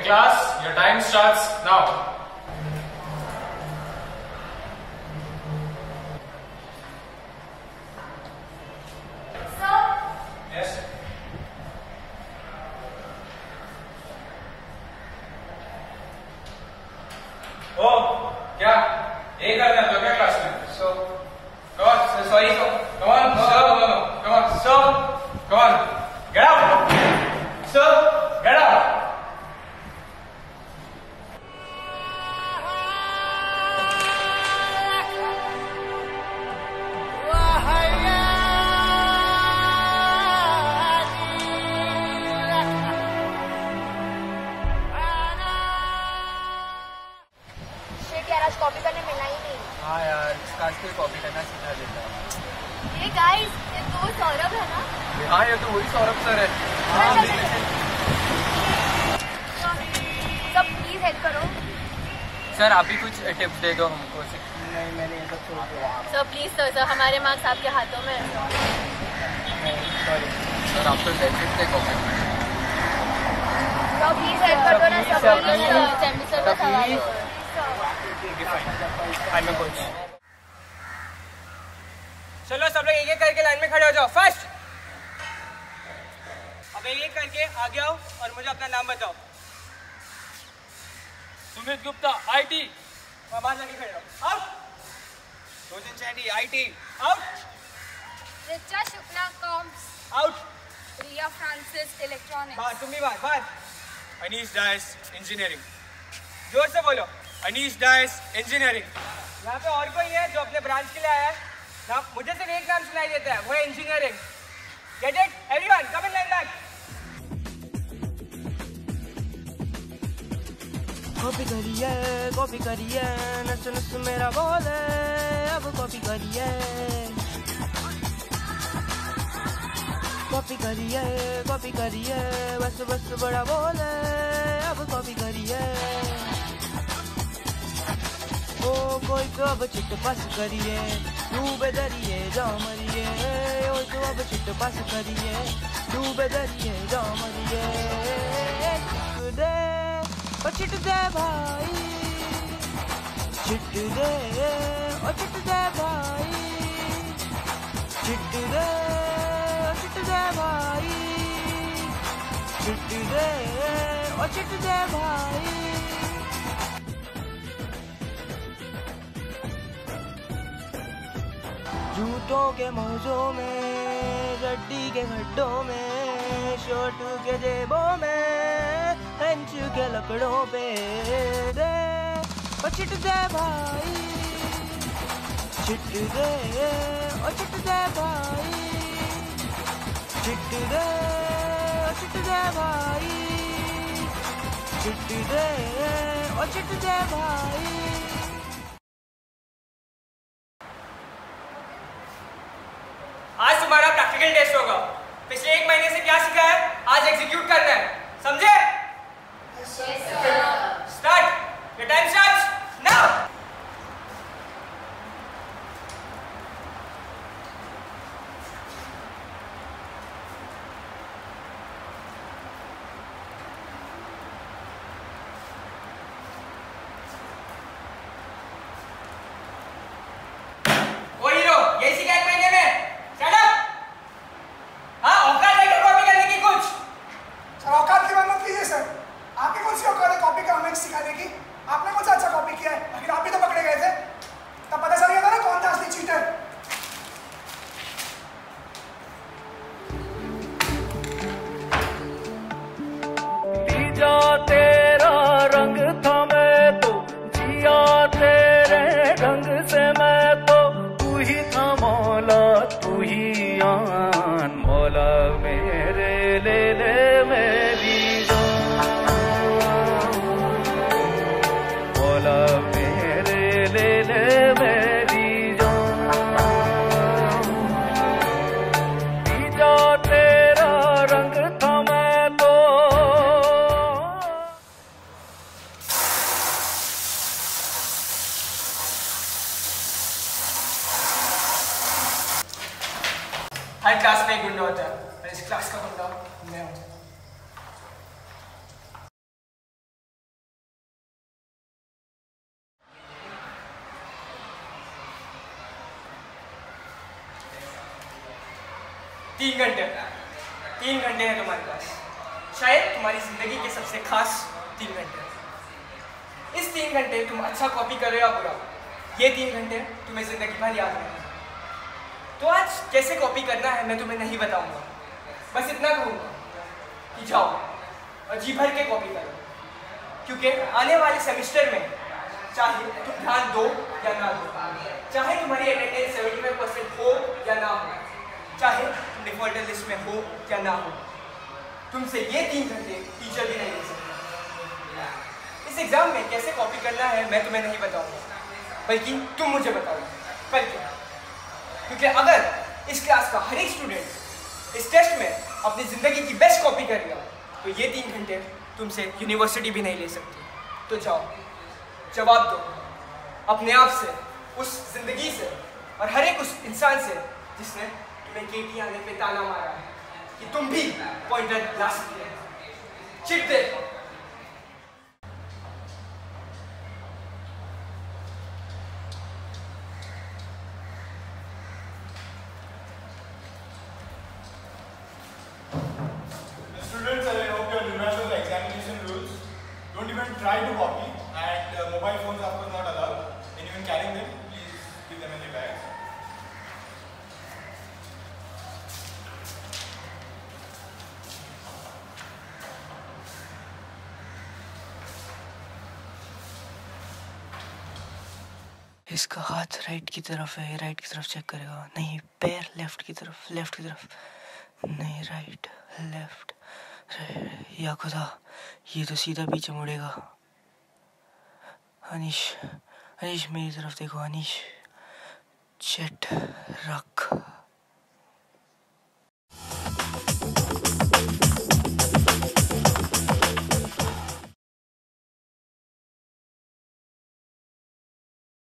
class, your time starts now. Sir? Yes? Oh, क्या? ये करना है तो क्या क्लास में? So, come on, sir, sorry, sir. Come on, sir. No. Come on, sir. Come on. Get out. Sir, Get out. Shit यार, आज copy करने मिला ही नहीं। हाँ यार, आज कोई कॉपी करना सिखा देता है। ये गाइस, ये तो सौरभ है ना? हाँ, ये तो वही सौरभ सर है। हाँ, सब प्लीज हेल्प करो। सर, आप ही कुछ टिप्स दे दो हमको। नहीं, मैंने ये सब छोड़ दिया। सर प्लीज सर, हमारे मार्क्स आपके हाथों में है। सॉरी सर, आप तो डेफिनेट थे कॉपी। सर प्लीज हेल्प कर दो ना, सब प्लीज सर का सवाल है। चलो सब लोग एक एक करके लाइन में खड़े हो जाओ। फर्स्ट, अब एक एक करके आगे आओ और मुझे अपना नाम बताओ। सुमित गुप्ता, IT. बाहर जाके खड़े रहो। Out. Rojan Saini, IT. Out. Richa Shukla, comms. Out. Riya Francis, electronics. बाहर, तुम भी बाहर। बाहर। Anish Dias, Engineering. जोर से बोलो। Anish Dias, Engineering. यहाँ पे और कोई है जो अपने ब्रांच के लिए आया है ना? मुझे सिर्फ एक नाम सुनाई देता है, वो है engineering. Get it? Everyone come in line back. Copy करिए नस नस मेरा बोल है, अब कॉपी करिए बस बस बड़ा बोल है, अब कॉपी करिए। ओ कोई तो अब चिट पास करिए, डूबे दरिए जाओ मरिए। ओ तो अब चिट पास करिए, डूबे दरिए जाओ मरिए। चिट दे भाई, चिट दे, ओ चिट दे भाई, चिट दे, ओ चिट दे भाई, चिट दे, ओ चिट दे भाई। जूतों के मौजों में, गड्डी के गड्ढों में, शर्ट के जेबों में, बेंच के लकड़ों पे दे, ओ चिट दे भाई, चिट दे, ओ चिट दे भाई, चिट दे, ओ चिट दे भाई, चिट दे, ओ चिट दे भाई। आज तुम्हारा प्रैक्टिकल टेस्ट होगा। पिछले एक महीने से क्या सीखा है, आज एग्जीक्यूट करना है, समझे? Start. Your time starts now. 3 घंटे हैं तुम्हारे पास, शायद तुम्हारी जिंदगी के सबसे खास 3 घंटे। इस 3 घंटे तुम अच्छा कॉपी करो या बुरा, ये 3 घंटे तुम्हें जिंदगी भर याद रहेंगे। तो आज कैसे कॉपी करना है मैं तुम्हें नहीं बताऊंगा, बस इतना कहूँगा कि जाओ और जी भर के कॉपी करो, क्योंकि आने वाले सेमेस्टर में चाहे तुम ध्यान दो या ना दो, चाहे तुम्हारी अटेंडेंस 75% हो या ना हो, चाहे तुम डिफॉल्टर लिस्ट में हो या ना हो, तुमसे ये 3 घंटे टीचर भी नहीं ले सकते। इस एग्जाम में कैसे कॉपी करना है मैं तुम्हें नहीं बताऊंगा, बल्कि तुम मुझे बताओ कल क्या, क्योंकि अगर इस क्लास का हर एक स्टूडेंट इस टेस्ट में अपनी ज़िंदगी की बेस्ट कॉपी करेगा तो ये 3 घंटे तुमसे यूनिवर्सिटी भी नहीं ले सकती। तो जाओ, जवाब दो अपने आप से, उस ज़िंदगी से और हर एक उस इंसान से जिसने तुम्हें केटी आने पे ताना मारा है कि तुम भी पॉइंटर ला सकते हो। चिट दे। Students, I hope you remember the examination rules. Don't even try to copy, and mobile phones are of course not allowed. And even carrying them, please keep them in the bags. इसका हाथ right की तरफ है, right की तरफ check करेगा, नहीं पैर लेफ्ट की तरफ नहीं, राइट लेफ्ट, या खुदा ये तो सीधा पीछे मुड़ेगा। अनीश मेरी तरफ देखो, अनीश चेट रख